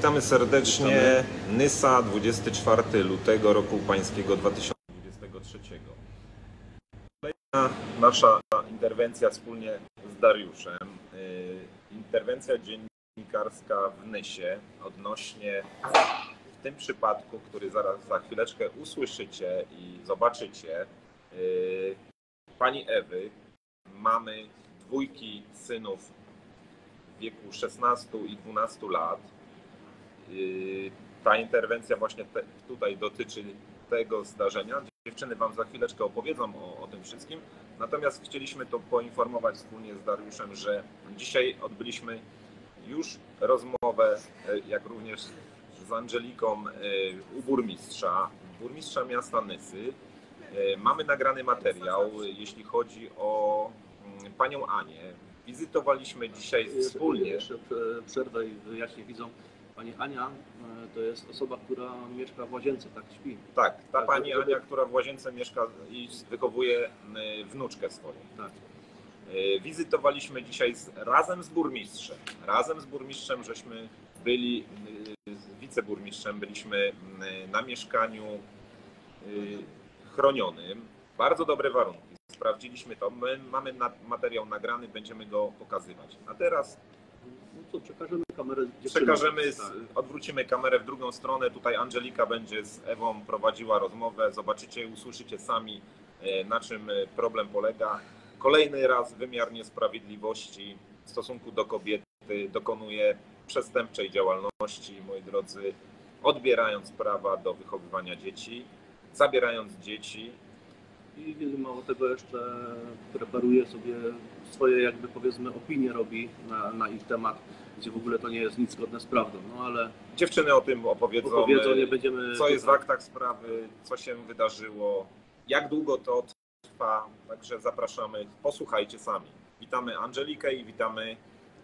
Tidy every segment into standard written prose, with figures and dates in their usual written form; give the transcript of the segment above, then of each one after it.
Witamy serdecznie. Nysa, 24 lutego roku pańskiego 2023. Kolejna nasza interwencja wspólnie z Dariuszem. Interwencja dziennikarska w Nysie odnośnie, w tym przypadku, który zaraz za chwileczkę usłyszycie i zobaczycie, pani Ewy, mamy dwójki synów w wieku 16 i 12 lat. Ta interwencja właśnie tutaj dotyczy tego zdarzenia. Dziewczyny wam za chwileczkę opowiedzą o tym wszystkim. Natomiast chcieliśmy to poinformować wspólnie z Dariuszem, że dzisiaj odbyliśmy już rozmowę, jak również z Angeliką u burmistrza miasta Nysy. Mamy nagrany materiał, jeśli chodzi o panią Anię. Wizytowaliśmy dzisiaj wspólnie. Jeszcze przerwę i wyjaśnię widzom. Pani Ania to jest osoba, która mieszka w Łazience, tak śpi. Tak, ta pani Ania, która w Łazience mieszka i wychowuje wnuczkę swoją. Tak. Wizytowaliśmy dzisiaj razem z burmistrzem. Razem z burmistrzem żeśmy byli, z wiceburmistrzem byliśmy na mieszkaniu chronionym. Bardzo dobre warunki. Sprawdziliśmy to. My mamy materiał nagrany, będziemy go pokazywać. A teraz no to przekażemy kamerę dziewczynom. Odwrócimy kamerę w drugą stronę. Tutaj Angelika będzie z Ewą prowadziła rozmowę. Zobaczycie, usłyszycie sami, na czym problem polega. Kolejny raz wymiar niesprawiedliwości w stosunku do kobiety dokonuje przestępczej działalności, moi drodzy, odbierając prawa do wychowywania dzieci, zabierając dzieci. I mało tego jeszcze preparuje sobie swoje, jakby powiedzmy, opinie robi na ich temat, gdzie w ogóle to nie jest nic zgodne z prawdą. No ale dziewczyny o tym opowiedzą, nie będziemy co jest w aktach sprawy, co się wydarzyło, jak długo to trwa. Także zapraszamy, posłuchajcie sami. Witamy Angelikę i witamy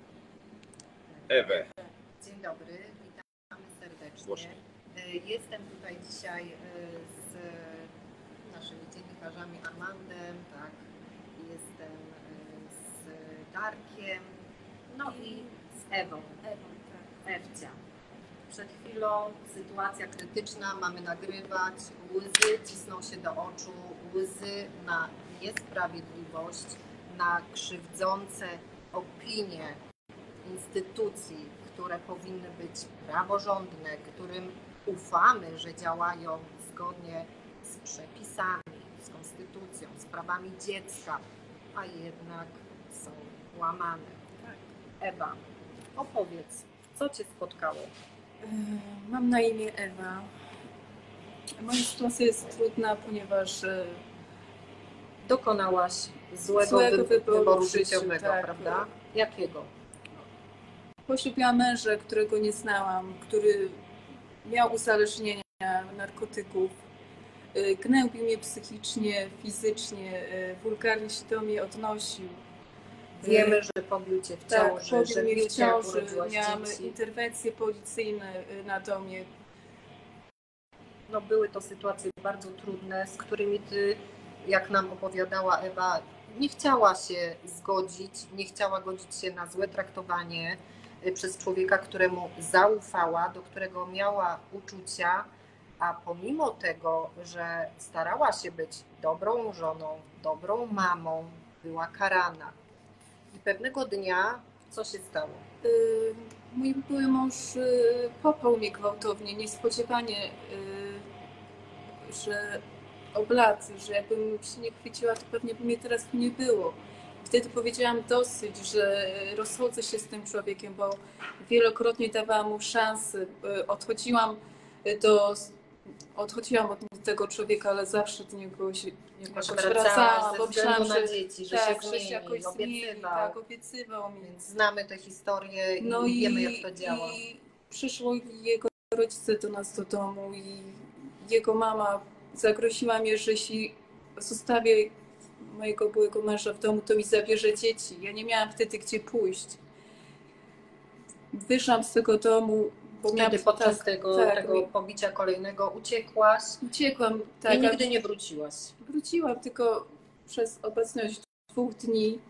Ewę. Dzień dobry, witamy serdecznie. Głośniej. Jestem tutaj dzisiaj z naszymi dziennikarzami Armandem, tak, jestem z Darkiem, no i z Ewą, tak. Ewcia. Przed chwilą sytuacja krytyczna, mamy nagrywać, łzy cisną się do oczu, łzy na niesprawiedliwość, na krzywdzące opinie instytucji, które powinny być praworządne, którym ufamy, że działają zgodnie z przepisami, z konstytucją, z prawami dziecka, a jednak są łamane. Tak. Ewa, opowiedz, co cię spotkało? Mam na imię Ewa. Moja sytuacja jest trudna, ponieważ dokonałaś złego wyboru życiowego, tak, prawda? Jakiego? Poślubiłam męża, którego nie znałam, który miał uzależnienia narkotyków. Gnębił mnie psychicznie, fizycznie, wulgarnie się do mnie odnosił. Wiemy, że pobił cię w ciąży, tak, że pobił mnie w ciąży, miałam dzieci. interwencje policyjne na domie. No, były to sytuacje bardzo trudne, z którymi ty, jak nam opowiadała Ewa, nie chciała się zgodzić, nie chciała godzić się na złe traktowanie przez człowieka, któremu zaufała, do którego miała uczucia, a pomimo tego, że starała się być dobrą żoną, dobrą mamą, była karana. I pewnego dnia co się stało? Mój były mąż poparł mnie gwałtownie, niespodziewanie, że oblaty, że jakbym się nie chwyciła, to pewnie by mnie teraz tu nie było. Wtedy powiedziałam dosyć, że rozchodzę się z tym człowiekiem, bo wielokrotnie dawałam mu szansę. Odchodziłam od tego człowieka, ale zawsze do niego się jakoś wracałam, bo myślałam, na dzieci, że tak, się że się jakoś obiecywał. Tak, obiecywał mi. Więc znamy tę historię i no wiemy, jak to działa. I przyszło jego rodzice do nas do domu i jego mama zagroziła mnie, że jeśli zostawię mojego byłego męża w domu, to mi zabierze dzieci. Ja nie miałam wtedy gdzie pójść. Wyszłam z tego domu. Wtedy podczas tego pobicia kolejnego uciekłaś? Uciekłam, tak. I nigdy nie wróciłaś? Wróciłam tylko przez obecność 2 dni,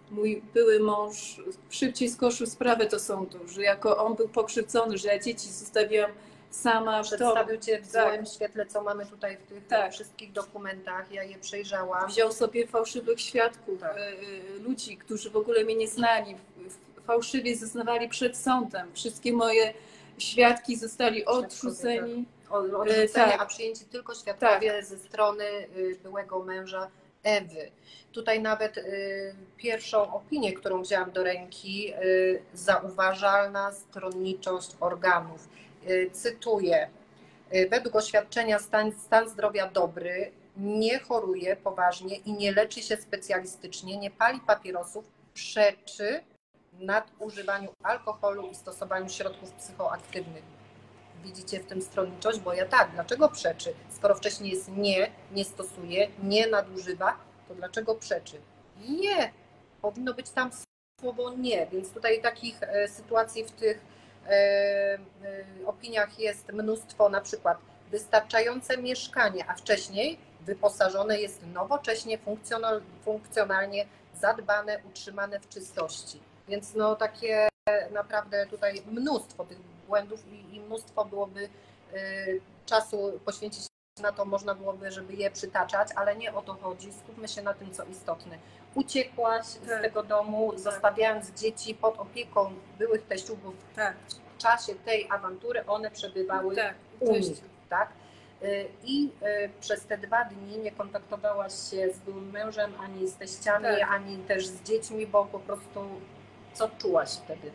mój były mąż szybciej zgłosił sprawę do sądu, że jako on był pokrzywdzony, że ja dzieci zostawiłam sama w domu. Przedstawił Cię w złym świetle, co mamy tutaj w tych Tak. wszystkich dokumentach. Ja je przejrzałam. Wziął sobie fałszywych świadków, Tak. ludzi, którzy w ogóle mnie nie znali, fałszywie zeznawali przed sądem. Wszystkie moje świadki zostali odrzuceni. Odrzucenie, tak. a przyjęci tylko świadkowie ze strony byłego męża Ewy. Tutaj nawet pierwszą opinię, którą wzięłam do ręki, zauważalna stronniczość organów. Cytuję, według oświadczenia stan zdrowia dobry, nie choruje poważnie i nie leczy się specjalistycznie, nie pali papierosów, przeczy nadużywaniu alkoholu i stosowaniu środków psychoaktywnych. Widzicie w tym stronniczość? Bo ja tak, dlaczego przeczy? Skoro wcześniej jest nie stosuje, nie nadużywa, to dlaczego przeczy? Nie, powinno być tam słowo nie, więc tutaj takich sytuacji w tych opiniach jest mnóstwo, na przykład wystarczające mieszkanie, a wcześniej wyposażone jest nowocześnie, funkcjonalnie zadbane, utrzymane w czystości. Więc no takie naprawdę tutaj mnóstwo tych błędów i mnóstwo byłoby czasu poświęcić na to, można byłoby, żeby je przytaczać, ale nie o to chodzi. Skupmy się na tym, co istotne. Uciekłaś z tego domu, zostawiając dzieci pod opieką byłych teściów, bo w czasie tej awantury one przebywały u nich, tak? I przez te 2 dni nie kontaktowałaś się z byłym mężem, ani z teściami, ani też z dziećmi, bo po prostu co czułaś wtedy?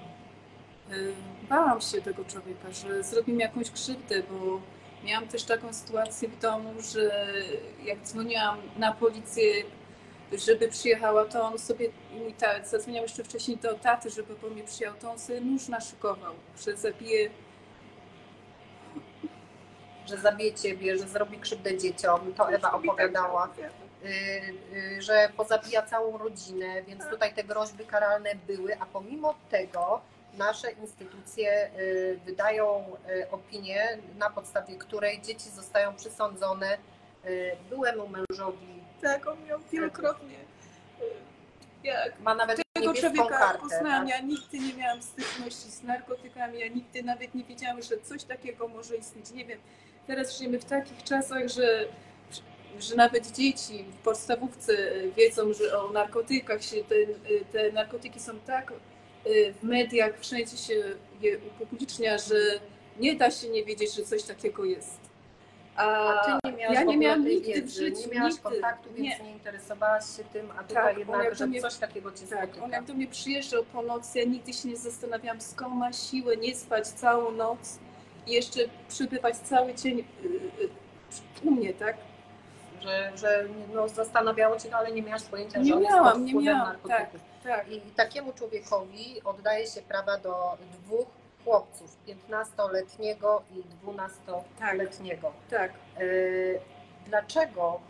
Bałam się tego człowieka, że zrobi mi jakąś krzywdę, bo miałam też taką sytuację w domu, że jak dzwoniłam na policję, żeby przyjechała, to on sobie, mój tata, zadzwoniał jeszcze wcześniej do taty, żeby po mnie przyjechał, to on sobie nóż naszykował, że zabije. Że zabije Ciebie, że zrobi krzywdę dzieciom, to Ewa opowiadała, że pozabija całą rodzinę, więc tutaj te groźby karalne były, a pomimo tego nasze instytucje wydają opinię, na podstawie której dzieci zostają przysądzone byłemu mężowi. Tak, on miał wielokrotnie. Ma nawet tego niebieską człowieka kartę. poznałam, ja nigdy nie miałam styczności z narkotykami, ja nigdy nawet nie wiedziałam, że coś takiego może istnieć. Nie wiem, teraz żyjemy w takich czasach, że nawet dzieci w podstawówce wiedzą, że o narkotykach się, te narkotyki są tak w mediach, wszędzie się je upublicznia, że nie da się nie wiedzieć, że coś takiego jest. A Ty nie miałaś ja nie miałam tej nigdy wiedzy, w życiu, nie miałaś nigdy. kontaktu, więc nie interesowałaś się tym, a tutaj jednak, że coś takiego Cię spotyka. On jak do mnie przyjeżdżał po nocy, ja nigdy się nie zastanawiałam, skąd ma siłę nie spać całą noc i jeszcze przebywać cały dzień u mnie, tak? Że no, zastanawiało Cię, ale nie miałaś pojęcia, Nie że on jest miałam, pod nie wpływem miałam, narkotyków. tak. I takiemu człowiekowi oddaje się prawa do 2 chłopców, 15-letniego i 12-letniego. Tak. Dlaczego,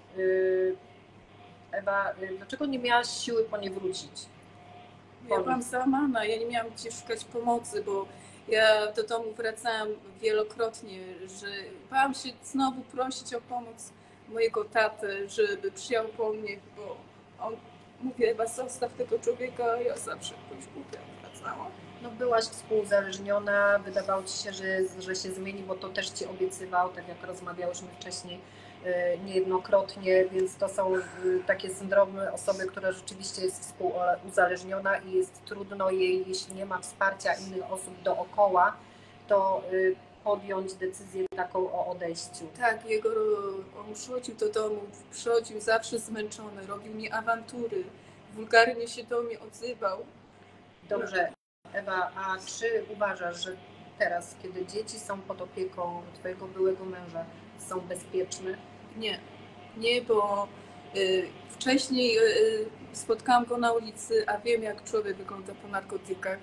Ewa, dlaczego nie miałaś siły po nie wrócić? Ja byłam załamana, ja nie miałam gdzie szukać pomocy, bo ja do domu wracałam wielokrotnie, że bałam się znowu prosić o pomoc mojego tatę, żeby przyjechał po mnie, bo on mówi, Ewa, zostaw tego człowieka, ja zawsze jakoś głupia wracałam. No byłaś współuzależniona, wydawało Ci się, że się zmieni, bo to też Ci obiecywał, tak jak rozmawiałyśmy wcześniej niejednokrotnie, więc to są takie syndromy osoby, która rzeczywiście jest współuzależniona i jest trudno jej, jeśli nie ma wsparcia innych osób dookoła, to podjąć decyzję taką o odejściu. Tak, on przychodził do domu, przychodził zawsze zmęczony, robił mi awantury, wulgarnie się do mnie odzywał. Dobrze, Ewa, a czy uważasz, że teraz, kiedy dzieci są pod opieką Twojego byłego męża, są bezpieczne? Nie, bo wcześniej spotkałam go na ulicy, a wiem, jak człowiek wygląda po narkotykach.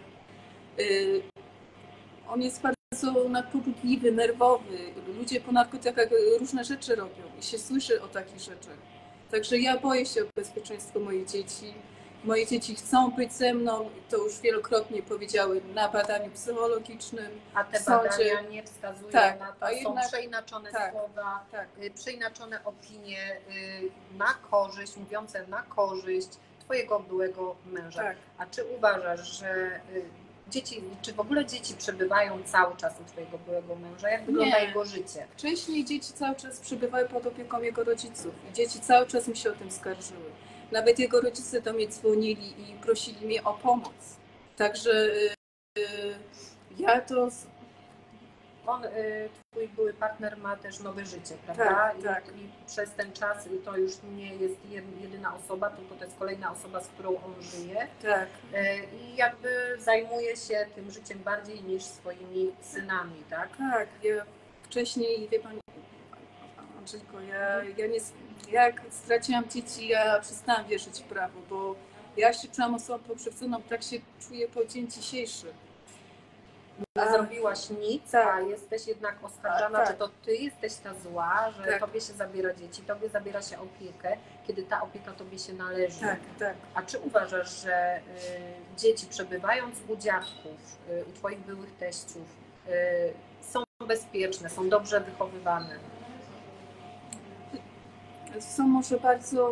On jest bardzo nadpobudliwy, nerwowy. Ludzie po narkotykach różne rzeczy robią i się słyszy o takich rzeczach. Także ja boję się o bezpieczeństwo moich dzieci. Moje dzieci chcą być ze mną, to już wielokrotnie powiedziały na badaniu psychologicznym. A te badania nie wskazują na to, są przeinaczone słowa, przeinaczone opinie na korzyść, mówiące na korzyść twojego byłego męża. Tak. A czy uważasz, że dzieci, czy w ogóle dzieci przebywają cały czas u twojego byłego męża? Jak wygląda Nie. jego życie? Wcześniej dzieci cały czas przebywały pod opieką jego rodziców i dzieci cały czas mi się o tym skarżyły. Nawet jego rodzice do mnie dzwonili i prosili mnie o pomoc. Także ja to... Twój były partner ma też nowe życie, prawda? Tak, I, tak. I przez ten czas to już nie jest jedyna osoba, tylko to jest kolejna osoba, z którą on żyje. Tak. I jakby zajmuje się tym życiem bardziej niż swoimi synami, tak? Tak, ja wcześniej, wie pani, Andrzejko, jak straciłam dzieci, ja przestałam wierzyć w prawo, bo ja się czułam osobą pokrzywdzoną, tak się czuję po dzień dzisiejszy. Nie zrobiłaś nic, tak. a jesteś jednak oskarżana, Tak. że to ty jesteś ta zła, że Tak. tobie się zabiera dzieci, tobie zabiera się opiekę, kiedy ta opieka tobie się należy. Tak, tak. A czy uważasz, że dzieci przebywając u dziadków, u twoich byłych teściów, są bezpieczne, są dobrze wychowywane? Są może bardzo...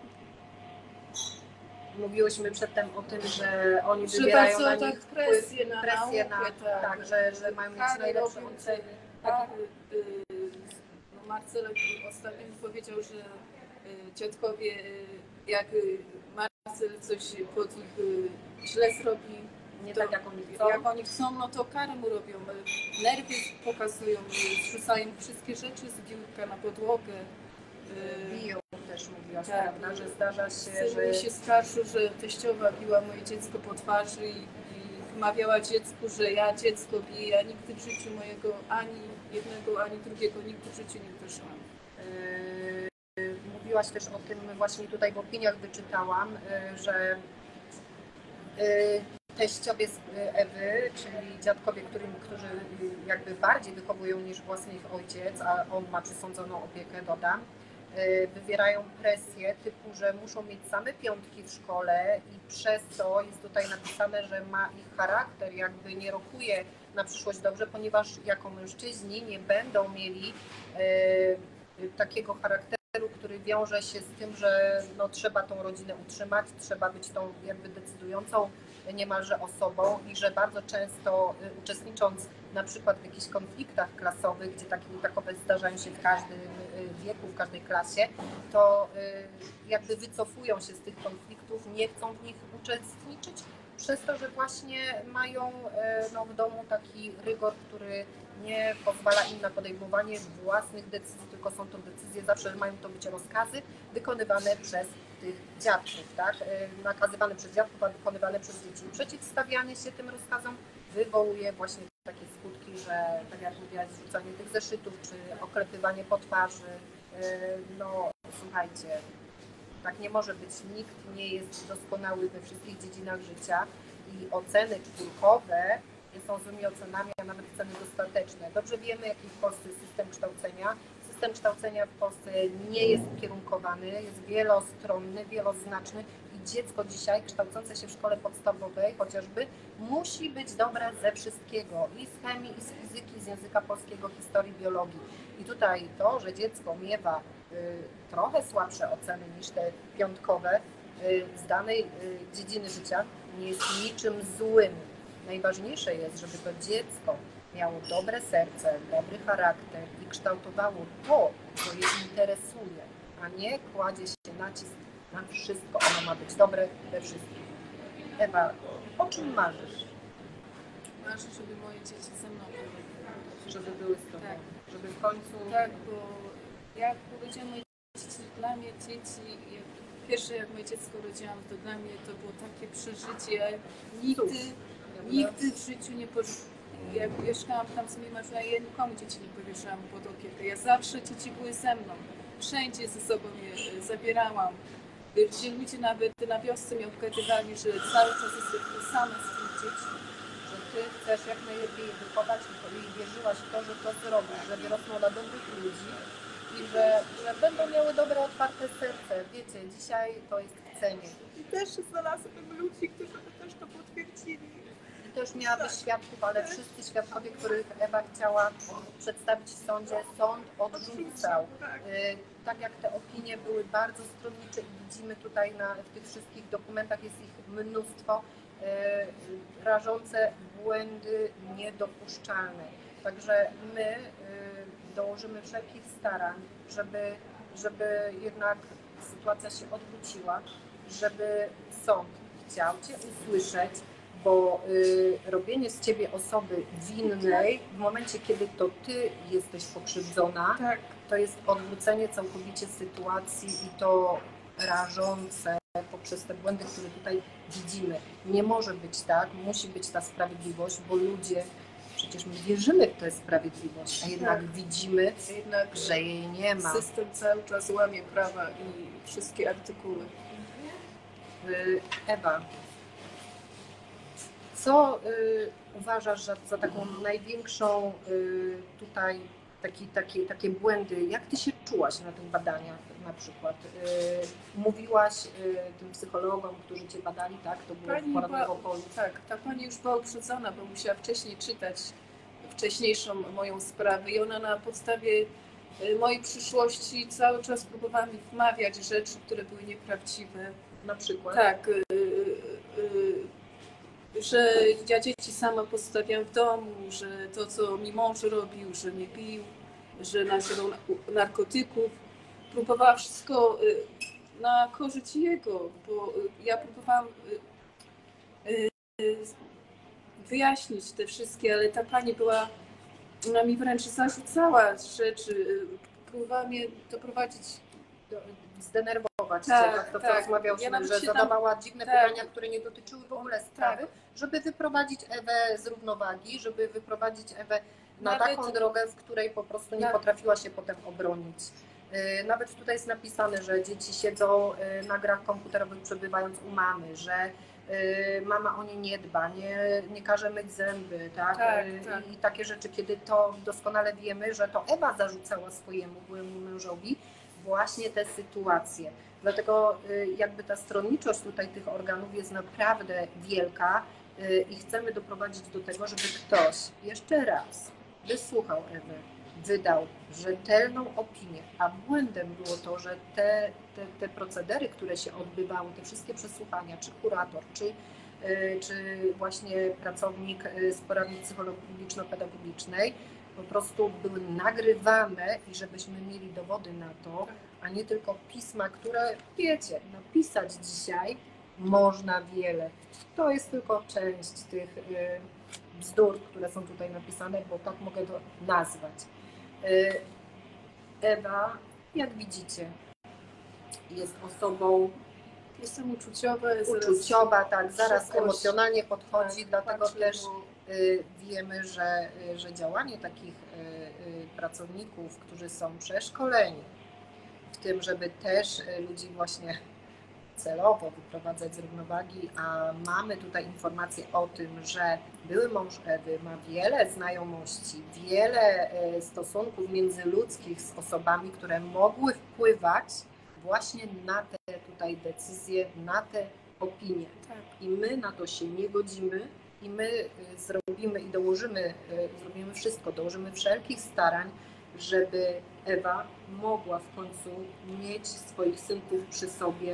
Mówiłyśmy przedtem o tym, że oni Że wybierają bardzo na tak nich presję na presję naukę, tak, że mają mieć kary najlepsze robią, oceny. Tak, Marcel ostatnio mi powiedział, że dziadkowie, jak Marcel coś pod nich źle zrobi, Nie to tak jak oni chcą. jak oni chcą, no to kary mu robią. Nerwy pokazują, zrzucają wszystkie rzeczy z biurka na podłogę. Biją też mówiłaś, Tak. prawda, że zdarza się, Syn że mi się skarżył, że teściowa biła moje dziecko po twarzy i wmawiała dziecku, że ja dziecko biję. Ja nigdy w życiu mojego ani jednego, ani drugiego nigdy w życiu nie uderzyłam. Mówiłaś też o tym właśnie tutaj w opiniach wyczytałam, że teściowie z Ewy, czyli dziadkowie, którzy jakby bardziej wychowują niż własny ich ojciec, a on ma przysądzoną opiekę, dodam, wywierają presję typu, że muszą mieć same piątki w szkole i przez to jest tutaj napisane, że ma ich charakter, jakby nie rokuje na przyszłość dobrze, ponieważ jako mężczyźni nie będą mieli takiego charakteru, który wiąże się z tym, że no, trzeba tą rodzinę utrzymać, trzeba być tą jakby decydującą niemalże osobą i że bardzo często uczestnicząc na przykład w jakichś konfliktach klasowych, gdzie takowe zdarzają się w każdym wieku, w każdej klasie, to jakby wycofują się z tych konfliktów, nie chcą w nich uczestniczyć, przez to, że właśnie mają no, w domu taki rygor, który nie pozwala im na podejmowanie własnych decyzji, tylko są to decyzje, zawsze mają to być rozkazy wykonywane przez tych dziadków, tak? Nakazywane przez dziadków, a wykonywane przez dzieci. Przeciwstawianie się tym rozkazom wywołuje właśnie takie skutki, że tak jak mówiłaś, zrzucanie tych zeszytów, czy oklepywanie po twarzy. No słuchajcie, tak nie może być. Nikt nie jest doskonały we wszystkich dziedzinach życia i oceny czwórkowe nie są złymi ocenami, a nawet oceny dostateczne. Dobrze wiemy, jaki w Polsce jest system kształcenia. System kształcenia w Polsce nie jest ukierunkowany, jest wielostronny, wieloznaczny i dziecko dzisiaj kształcące się w szkole podstawowej chociażby musi być dobre ze wszystkiego, i z chemii, i z fizyki, z języka polskiego, historii, biologii. I tutaj to, że dziecko miewa trochę słabsze oceny niż te piątkowe z danej dziedziny życia, nie jest niczym złym. Najważniejsze jest, żeby to dziecko miało dobre serce, dobry charakter i kształtowało to, co je interesuje, a nie kładzie się nacisk na wszystko. Ono ma być dobre we wszystkim. Ewa, o czym marzysz? Marzę, żeby moje dzieci ze mną były. Żeby były z tobą, Tak. żeby w końcu... Tak, bo jak urodziłam moje dzieci, dla mnie dzieci, pierwsze jak moje dziecko urodziłam, to dla mnie to było takie przeżycie. Nigdy w życiu nie jak mieszkałam tam z moimi mężem, ja nikomu dzieci nie powierzałam pod opiekę. Ja zawsze dzieci były ze mną. Wszędzie ze sobą je zabierałam. Gdzie ludzie nawet na wiosce mnie obgadywali, że cały czas jestem sama z tymi dziećmi. Że ty chcesz jak najlepiej wychować i wierzyłaś w to, że to zrobisz, że wyrosną na dobrych ludzi i że będą miały dobre, otwarte serce. Wiecie, dzisiaj to jest w cenie. I też znalazłabym ludzi, którzy by też to potwierdzili. i też miałaby świadków, ale wszyscy świadkowie, których Ewa chciała przedstawić w sądzie, sąd odrzucał. Tak jak te opinie były bardzo stronnicze i widzimy tutaj w tych wszystkich dokumentach jest ich mnóstwo, rażące błędy niedopuszczalne. Także my dołożymy wszelkich starań, żeby jednak sytuacja się odwróciła, żeby sąd chciał Cię usłyszeć, bo robienie z Ciebie osoby winnej w momencie, kiedy to Ty jesteś pokrzywdzona, Tak. to jest odwrócenie całkowicie sytuacji i to rażące poprzez te błędy, które tutaj widzimy. Nie może być tak, musi być ta sprawiedliwość, bo ludzie, przecież my wierzymy w tę sprawiedliwość, a jednak widzimy, Jednak że jej nie ma. system cały czas łamie prawa i wszystkie artykuły. Ewa, co uważasz za taką największą tutaj takie błędy? Jak Ty się czułaś na tych badaniach na przykład? Mówiłaś tym psychologom, którzy Cię badali, tak? To było w Poradniku Opolu. Tak, ta pani już była uprzedzona, bo musiała wcześniej czytać wcześniejszą moją sprawę i ona na podstawie mojej przyszłości cały czas próbowała mi wmawiać rzeczy, które były nieprawdziwe. Na przykład? Tak, że ja dzieci sama postawiam w domu, że to, co mi mąż robił, że mnie bił, że nażywał narkotyków. Próbowała wszystko na korzyść jego, bo ja próbowałam wyjaśnić te wszystkie, ale ta pani ona mi wręcz zarzucała rzeczy, próbowała mnie doprowadzić. Zdenerwować Cię, Tak, tak, to co tak. rozmawiałyśmy, Ja nawet że się tam- zadawała dziwne tak. pytania, które nie dotyczyły w ogóle sprawy, żeby wyprowadzić Ewę z równowagi, żeby wyprowadzić Ewę na Nawet- taką drogę, w której po prostu nie Tak. potrafiła się potem obronić. Nawet tutaj jest napisane, że dzieci siedzą na grach komputerowych przebywając u mamy, że mama o nie nie dba, nie każe myć zęby, tak? Tak, tak. I takie rzeczy, kiedy to doskonale wiemy, że to Ewa zarzucała swojemu byłemu mężowi właśnie te sytuacje. Dlatego jakby ta stronniczość tutaj tych organów jest naprawdę wielka i chcemy doprowadzić do tego, żeby ktoś jeszcze raz wysłuchał Ewy, wydał rzetelną opinię, a błędem było to, że te procedery, które się odbywały, te wszystkie przesłuchania, czy kurator, czy właśnie pracownik z poradni psychologiczno-pedagogicznej, po prostu były nagrywane i żebyśmy mieli dowody na to, a nie tylko pisma, które, wiecie, napisać dzisiaj można wiele. To jest tylko część tych bzdur, które są tutaj napisane, bo tak mogę to nazwać. Ewa, jak widzicie, jest osobą Jestem uczuciowa, uczuciowa, tak, zaraz szybkość. emocjonalnie podchodzi, dlatego patrzę, też bo- wiemy, że działanie takich pracowników, którzy są przeszkoleni w tym, żeby też ludzi właśnie celowo wyprowadzać z równowagi, a mamy tutaj informacje o tym, że były mąż Ewy ma wiele znajomości, wiele stosunków międzyludzkich z osobami, które mogły wpływać właśnie na te tutaj decyzje, na te opinie. Tak. I my na to się nie godzimy i my zrobimy i zrobimy wszystko, dołożymy wszelkich starań, żeby Ewa mogła w końcu mieć swoich synków przy sobie,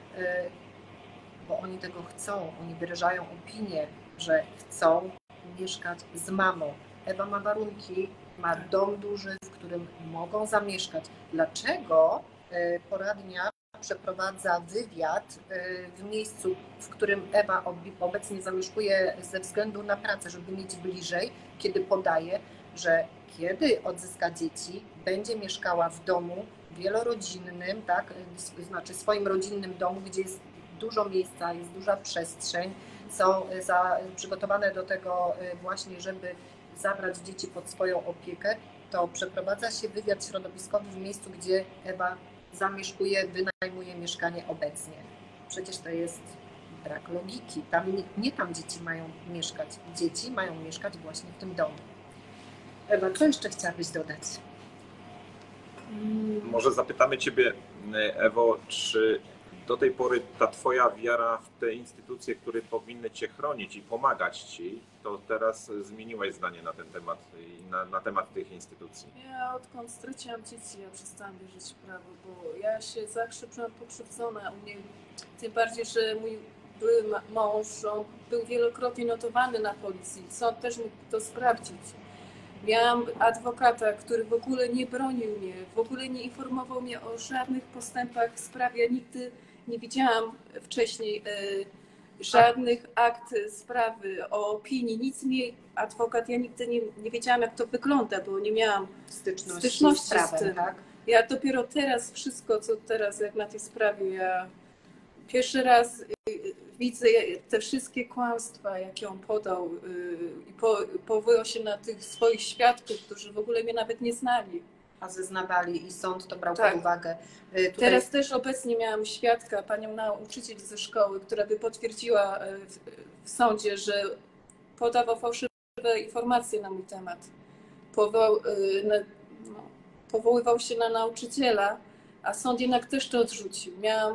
bo oni tego chcą, oni wyrażają opinię, że chcą mieszkać z mamą. Ewa ma warunki, ma dom duży, w którym mogą zamieszkać. Dlaczego poradnia przeprowadza wywiad w miejscu, w którym Ewa obecnie zamieszkuje ze względu na pracę, żeby mieć bliżej, kiedy podaje, że kiedy odzyska dzieci, będzie mieszkała w domu wielorodzinnym, tak, znaczy swoim rodzinnym domu, gdzie jest dużo miejsca, jest duża przestrzeń, są przygotowane do tego właśnie, żeby zabrać dzieci pod swoją opiekę, to przeprowadza się wywiad środowiskowy w miejscu, gdzie Ewa zamieszkuje, wynajmuje mieszkanie obecnie. Przecież to jest brak logiki. Nie tam dzieci mają mieszkać. Dzieci mają mieszkać właśnie w tym domu. Ewa, co jeszcze chciałabyś dodać? Może zapytamy Ciebie, Ewo, czy do tej pory ta twoja wiara w te instytucje, które powinny cię chronić i pomagać ci, to teraz zmieniłaś zdanie na ten temat i na temat tych instytucji. Ja odkąd straciłam dzieci, ja przestałam wierzyć w prawo, bo ja się zawsze czułam pokrzywdzona. U mnie, tym bardziej, że mój były mąż, on był wielokrotnie notowany na policji. Sąd też mógł to sprawdzić. Miałam adwokata, który w ogóle nie bronił mnie, w ogóle nie informował mnie o żadnych postępach w sprawie. Ja nigdy nie widziałam wcześniej żadnych akt sprawy, o opinii, nic mi adwokat, ja nigdy nie wiedziałam, jak to wygląda, bo nie miałam styczności z prawem, tym. tak? Ja dopiero teraz wszystko, co teraz, jak na tej sprawie, ja pierwszy raz widzę te wszystkie kłamstwa, jakie on podał i powołał się na tych swoich świadków, którzy w ogóle mnie nawet nie znali. A zeznawali i sąd to brał Tak. pod uwagę. Teraz też obecnie miałam świadka, panią nauczyciel ze szkoły, która by potwierdziła w sądzie, że podawał fałszywe informacje na mój temat. Powoływał się na nauczyciela, a sąd jednak też to odrzucił.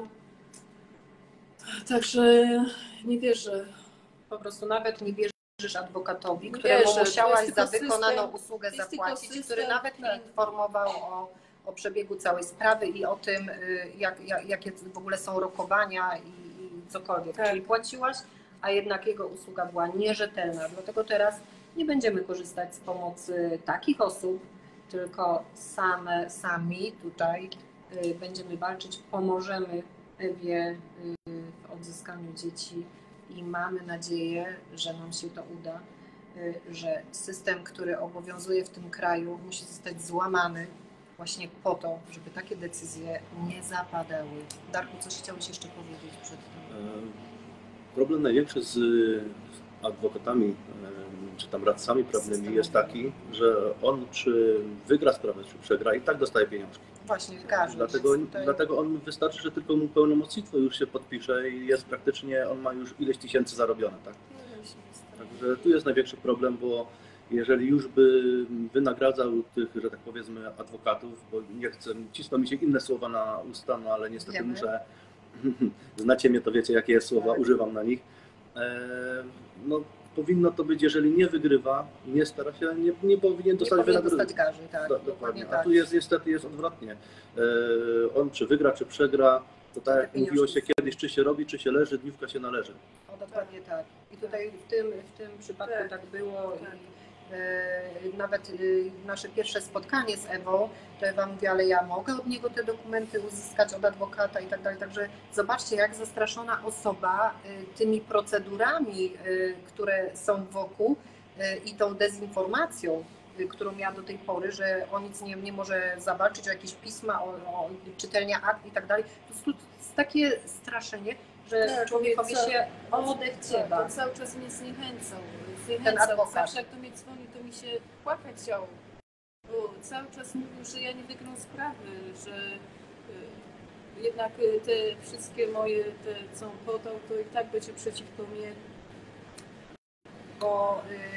Także nie wierzę. Po prostu nawet nie wierzysz adwokatowi, Nie któremu wierzę. musiałaś To jest za tylko wykonaną system. usługę To jest tylko zapłacić, system, który nawet nie tak. informował o przebiegu całej sprawy i o tym, jakie w ogóle są rokowania i cokolwiek. Tak. Czyli płaciłaś, a jednak jego usługa była nierzetelna. Dlatego teraz nie będziemy korzystać z pomocy takich osób, tylko sami tutaj będziemy walczyć, pomożemy Ewie w odzyskaniu dzieci i mamy nadzieję, że nam się to uda, że system, który obowiązuje w tym kraju, musi zostać złamany właśnie po to, żeby takie decyzje nie zapadały. Darku, coś chciałeś jeszcze powiedzieć przed tym? Problem największy z adwokatami, czy tam radcami prawnymi jest taki, że on czy wygra sprawę, czy przegra, i tak dostaje pieniążki. Właśnie, każdy. Dlatego on wystarczy, że tylko mu pełnomocnictwo już się podpisze i jest praktycznie, on ma już ileś tysięcy zarobione, tak? Także tu jest największy problem, bo jeżeli już by wynagradzał tych, że tak powiedzmy, adwokatów, bo nie chcę, cisną mi się inne słowa na usta, no ale niestety Wiemy. muszę, znacie mnie, to wiecie, jakie słowa Tak. używam na nich. No, powinno to być, jeżeli nie wygrywa, nie stara się, nie powinien dostać Nie powinien wynagrodzenia. dostać garzy, tak. Dokładnie. tak. A tu jest niestety jest odwrotnie. On czy wygra, czy przegra, to tak jak Pieniążki mówiło się kiedyś, czy się robi, czy się leży, dniówka się należy. O, dokładnie tak. I tutaj w tym przypadku tak było. Tak. I nawet nasze pierwsze spotkanie z Ewą, to Ewa mówi, ale ja mogę od niego te dokumenty uzyskać od adwokata i tak dalej. Także zobaczcie, jak zastraszona osoba tymi procedurami, które są wokół i tą dezinformacją, którą miała do tej pory, że o nic nie może zawalczyć, o jakieś pisma, o czytelnia akt i tak dalej. Po prostu jest takie straszenie, że Tak, człowiekowi co- się odechciewa. To cały czas mnie zniechęcał. Ten adwokat. Zawsze jak do mnie dzwoni, to mi się płakać chciało. Bo cały czas mówił, że ja nie wygram sprawy, że jednak te wszystkie moje, te co on podał, to i tak będzie przeciwko mnie. Bo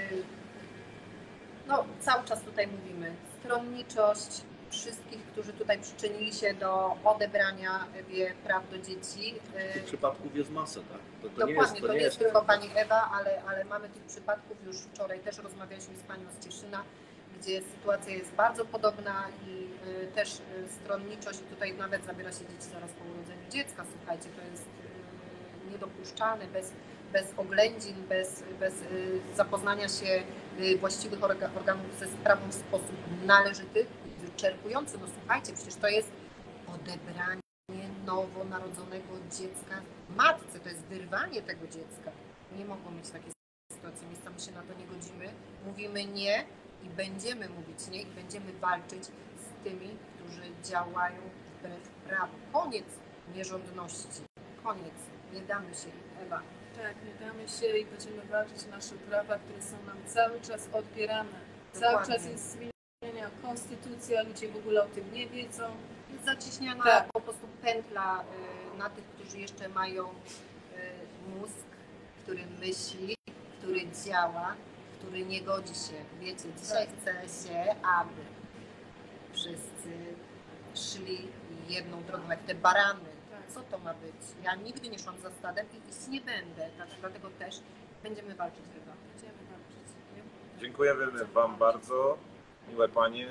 no, cały czas tutaj mówimy, stronniczość wszystkich, którzy tutaj przyczynili się do odebrania praw do dzieci. Tych przypadków jest masę, tak? Dokładnie, to nie jest tak. tylko pani Ewa, ale mamy tych przypadków, już wczoraj też rozmawialiśmy z panią z Cieszyna, gdzie sytuacja jest bardzo podobna i też stronniczość, i tutaj nawet zabiera się dzieci zaraz po urodzeniu dziecka, słuchajcie, to jest niedopuszczalne, bez oględzin, bez zapoznania się właściwych organów ze sprawą w sposób należyty, wyczerpujący. No słuchajcie, przecież to jest odebranie nowonarodzonego dziecka matce, to jest wyrwanie tego dziecka. Nie mogło mieć takiej sytuacji, my sami się na to nie godzimy, mówimy nie i będziemy mówić nie i będziemy walczyć z tymi, którzy działają wbrew prawu. Koniec nierządności, koniec, nie damy się. Ewa. Tak, nie damy się i będziemy walczyć o nasze prawa, które są nam cały czas odbierane. Dokładnie. Cały czas jest zmieniana konstytucja, ludzie w ogóle o tym nie wiedzą. Jest zaciśniana Tak. po prostu pętla na tych, którzy jeszcze mają mózg, który myśli, który działa, który nie godzi się. Wiecie, dzisiaj chce się, aby wszyscy szli jedną drogą, jak te barany. Tak. co to ma być? Ja nigdy nie szłam za stadem i iść nie będę, dlatego też będziemy walczyć chyba. Będziemy walczyć. Nie? Dziękujemy Wam bardzo, miłe Panie,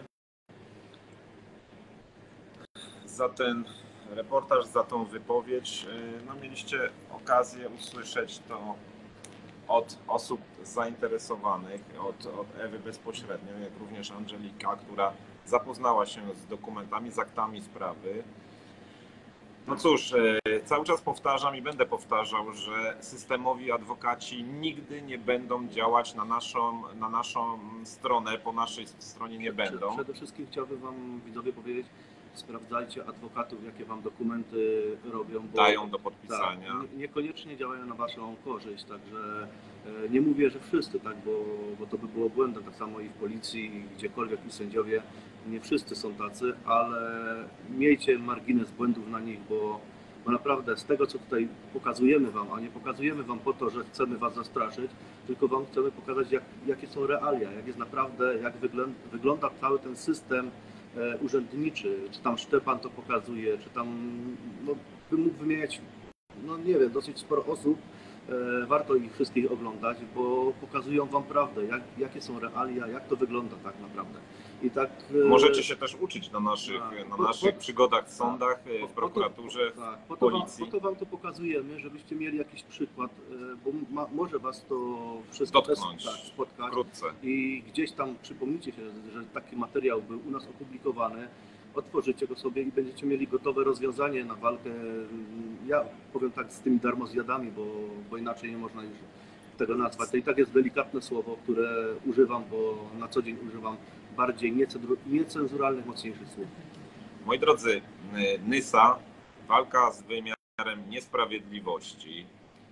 za ten reportaż, za tą wypowiedź. No, mieliście okazję usłyszeć to od osób zainteresowanych, od Ewy bezpośrednio, jak również Angelika, która zapoznała się z dokumentami, z aktami sprawy. No cóż, cały czas powtarzam i będę powtarzał, że systemowi adwokaci nigdy nie będą działać na naszą stronę, po naszej stronie nie będą. Przede wszystkim chciałbym Wam, widzowie, powiedzieć, sprawdzajcie adwokatów, jakie Wam dokumenty robią. Bo Dają do podpisania. Tak, niekoniecznie działają na Waszą korzyść, także nie mówię, że wszyscy, tak, bo to by było błędem, tak samo i w policji, i gdziekolwiek, i sędziowie, nie wszyscy są tacy, ale miejcie margines błędów na nich, bo naprawdę z tego, co tutaj pokazujemy Wam, a nie pokazujemy Wam po to, że chcemy Was zastraszyć, tylko Wam chcemy pokazać, jakie są realia, jak jest naprawdę, jak wygląda cały ten system urzędniczy, czy tam Szczepan to pokazuje, czy tam, no, bym mógł wymieniać, no nie wiem, dosyć sporo osób. Warto ich wszystkich oglądać, bo pokazują Wam prawdę, jakie są realia, jak to wygląda tak naprawdę. I tak, możecie się też uczyć na naszych przygodach w sądach, w prokuraturze, w policji. Po to Wam to pokazujemy, żebyście mieli jakiś przykład, bo może Was to wszystko dotknąć spotkać. Wkrótce. I gdzieś tam przypomnicie się, że taki materiał był u nas opublikowany, otworzycie go sobie i będziecie mieli gotowe rozwiązanie na walkę, ja powiem tak, z tymi darmozjadami, bo inaczej nie można już tego nazwać. To i tak jest delikatne słowo, które używam, bo na co dzień używam bardziej niecenzuralnych, mocniejszych słów. Moi drodzy, Nysa, walka z wymiarem niesprawiedliwości,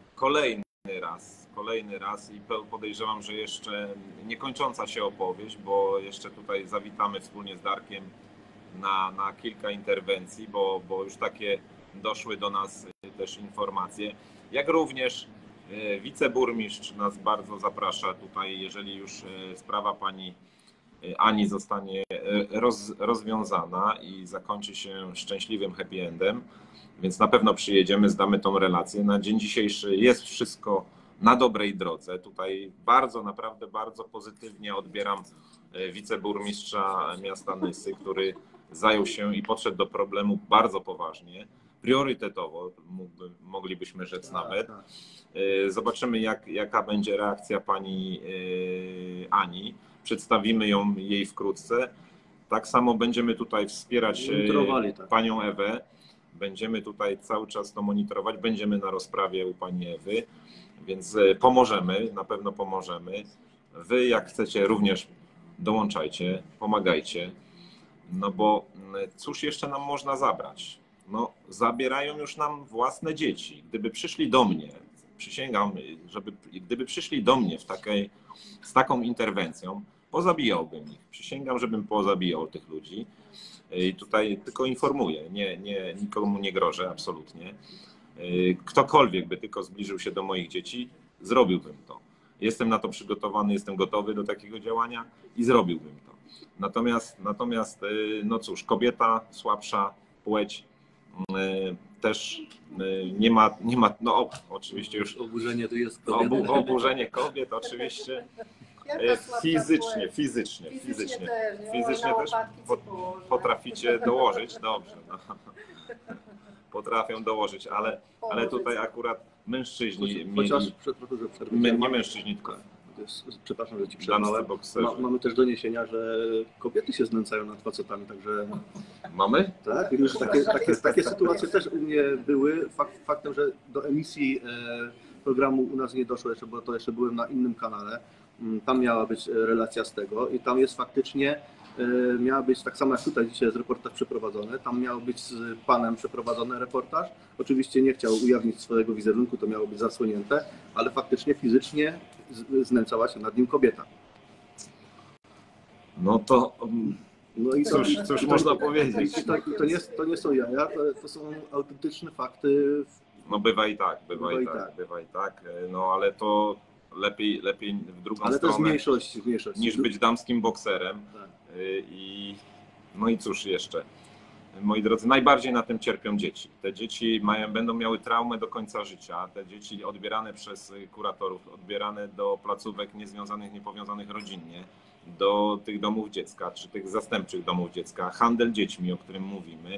kolejny raz i podejrzewam, że jeszcze niekończąca się opowieść, bo jeszcze tutaj zawitamy wspólnie z Darkiem na kilka interwencji, bo już takie doszły do nas też informacje. Jak również wiceburmistrz nas bardzo zaprasza tutaj, jeżeli już sprawa pani Ani zostanie rozwiązana i zakończy się szczęśliwym happy endem, więc na pewno przyjedziemy, zdamy tą relację. Na dzień dzisiejszy jest wszystko na dobrej drodze. Tutaj naprawdę bardzo pozytywnie odbieram wiceburmistrza miasta Nysy, który zajął się i podszedł do problemu bardzo poważnie, priorytetowo, moglibyśmy rzec nawet. Zobaczymy, jaka będzie reakcja pani Ani. Przedstawimy jej wkrótce. Tak samo będziemy tutaj wspierać panią Ewę. Będziemy tutaj cały czas to monitorować. Będziemy na rozprawie u pani Ewy, więc pomożemy, na pewno pomożemy. Wy, jak chcecie, również dołączajcie, pomagajcie. No bo cóż jeszcze nam można zabrać? No, zabierają już nam własne dzieci. Gdyby przyszli do mnie, przysięgam, gdyby przyszli do mnie z taką interwencją, pozabijałbym ich. Przysięgam, żebym pozabijał tych ludzi. I tutaj tylko informuję, nikomu nie grożę, absolutnie. Ktokolwiek by tylko zbliżył się do moich dzieci, zrobiłbym to. Jestem na to przygotowany, jestem gotowy do takiego działania i zrobiłbym to. Natomiast no cóż, kobieta, słabsza płeć też nie ma, no oczywiście już oburzenie to jest kobiet. Oburzenie kobiet oczywiście. Fizycznie też potraficie dołożyć, dobrze. No. Potrafią dołożyć, ale tutaj akurat mężczyźni nie mężczyźni, tylko przepraszam, że ci przerwałem. Mamy też doniesienia, że kobiety się znęcają nad facetami, także... Mamy? Tak, już takie sytuacje też u mnie były. Faktem, że do emisji programu u nas nie doszło jeszcze, bo to jeszcze byłem na innym kanale. Tam miała być relacja z tego i tam jest faktycznie, miała być tak samo jak tutaj dzisiaj jest reportaż przeprowadzony, tam miał być z panem przeprowadzony reportaż. Oczywiście nie chciał ujawnić swojego wizerunku, to miało być zasłonięte, ale faktycznie fizycznie znęcała się nad nim kobieta. No to no i cóż można powiedzieć. To nie są jaja, to są autentyczne fakty. No bywa i tak. No ale to lepiej w drugą ale stronę. Ale to jest mniejszość. Niż być damskim bokserem. Tak. No i cóż jeszcze. moi drodzy, najbardziej na tym cierpią dzieci. Te dzieci będą miały traumę do końca życia. Te dzieci odbierane przez kuratorów, odbierane do placówek niezwiązanych, niepowiązanych rodzinnie, do tych domów dziecka, czy tych zastępczych domów dziecka, handel dziećmi, o którym mówimy.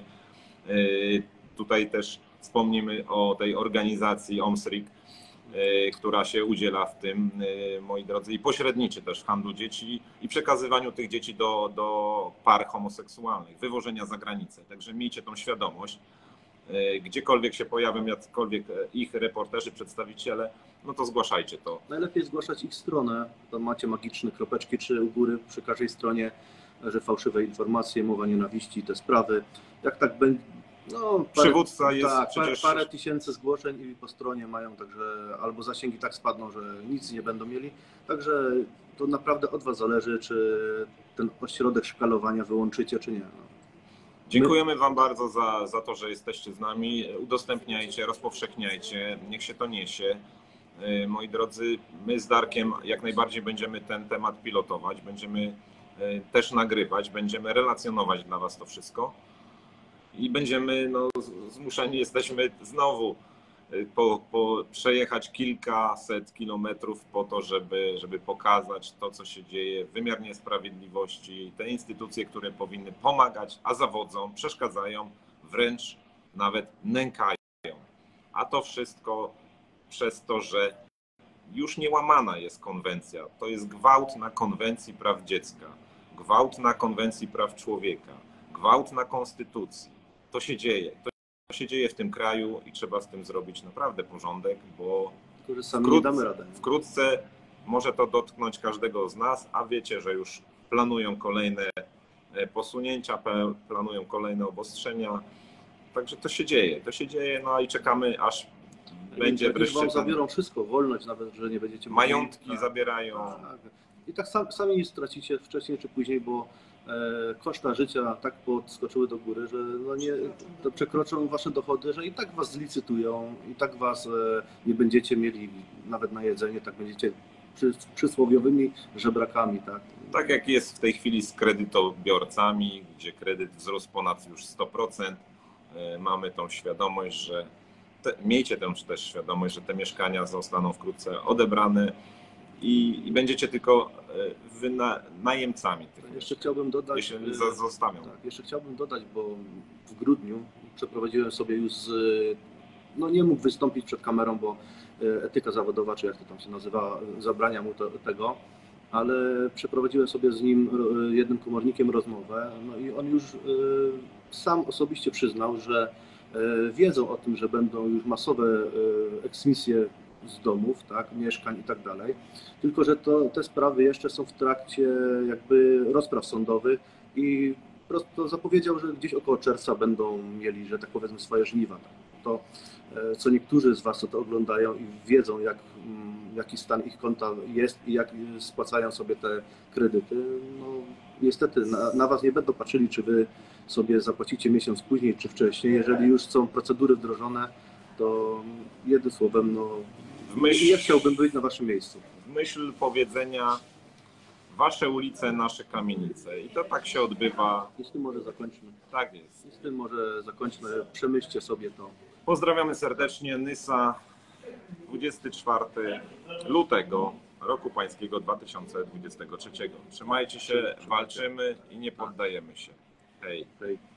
Tutaj też wspomnimy o tej organizacji OMSRIC, która się udziela w tym, moi drodzy, i pośredniczy też w handlu dzieci i przekazywaniu tych dzieci do par homoseksualnych, wywożenia za granicę. Także miejcie tą świadomość. Gdziekolwiek się pojawią jakkolwiek ich reporterzy, przedstawiciele, no to zgłaszajcie to. Najlepiej zgłaszać ich stronę. Tam macie magiczne kropeczki, czy u góry przy każdej stronie, że fałszywe informacje, mowa nienawiści, te sprawy. Jak tak będzie. No, Przywódca jest tak, przecież... parę tysięcy zgłoszeń i po stronie mają, także albo zasięgi tak spadną, że nic nie będą mieli. Także to naprawdę od Was zależy, czy ten ośrodek szkalowania wyłączycie, czy nie. No. Dziękujemy Wam bardzo za to, że jesteście z nami. Udostępniajcie, rozpowszechniajcie, niech się to niesie. Moi drodzy, my z Darkiem jak najbardziej będziemy ten temat pilotować, będziemy też nagrywać, będziemy relacjonować dla Was to wszystko. I będziemy, no, zmuszeni jesteśmy znowu przejechać kilkaset kilometrów po to, żeby pokazać to, co się dzieje, wymiar niesprawiedliwości, te instytucje, które powinny pomagać, a zawodzą, przeszkadzają, wręcz nawet nękają. A to wszystko przez to, że już nie łamana jest konwencja. To jest gwałt na konwencji praw dziecka, gwałt na konwencji praw człowieka, gwałt na konstytucji. To się dzieje. To się dzieje w tym kraju i trzeba z tym zrobić naprawdę porządek, bo Tylko, że sami nie damy rady. Wkrótce może to dotknąć każdego z nas, a wiecie, że już planują kolejne posunięcia, planują kolejne obostrzenia. Także to się dzieje, no i czekamy, aż będzie wreszcie... Wam zabiorą wszystko, wolność nawet, że nie będziecie... Majątki zabierają. Tak. I tak sami stracicie wcześniej czy później, bo koszta życia tak podskoczyły do góry, że no nie, to przekroczą wasze dochody, że i tak was zlicytują, i tak was nie będziecie mieli nawet na jedzenie, tak będziecie przysłowiowymi żebrakami. Tak jak jest w tej chwili z kredytobiorcami, gdzie kredyt wzrósł ponad już 100%. Mamy tą świadomość, że miejcie tę też świadomość, że te mieszkania zostaną wkrótce odebrane i będziecie tylko najemcami tych. Jeszcze chciałbym dodać, zostawią. Tak, jeszcze chciałbym dodać, bo w grudniu przeprowadziłem sobie już no nie mógł wystąpić przed kamerą, bo etyka zawodowa, czy jak to tam się nazywa, zabrania mu tego, ale przeprowadziłem sobie z nim, jednym komornikiem, rozmowę, no i on już sam osobiście przyznał, że wiedzą o tym, że będą już masowe eksmisje z domów, tak, mieszkań i tak dalej, tylko że te sprawy jeszcze są w trakcie jakby rozpraw sądowych i prosto zapowiedział, że gdzieś około czerwca będą mieli, że tak powiedzmy, swoje żniwa. To, co niektórzy z Was to oglądają i wiedzą, jaki stan ich konta jest i jak spłacają sobie te kredyty, no niestety na Was nie będą patrzyli, czy Wy sobie zapłacicie miesiąc później, czy wcześniej. Jeżeli już są procedury wdrożone, to jednym słowem, no ja chciałbym być na Waszym miejscu. W myśl powiedzenia, Wasze ulice, nasze kamienice. I to tak się odbywa. I z tym może zakończmy. Tak jest. I z tym może zakończmy. Przemyślcie sobie to. Pozdrawiamy serdecznie. Nysa, 24 lutego roku pańskiego 2023. Trzymajcie się, walczymy i nie poddajemy się. Hej. Hej.